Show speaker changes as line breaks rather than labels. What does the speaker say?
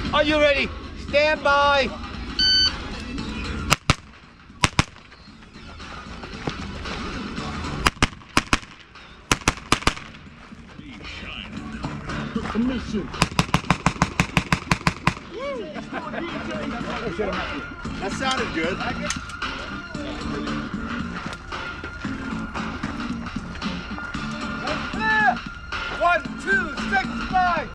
Are you ready? Stand by.
Commission.
That sounded good.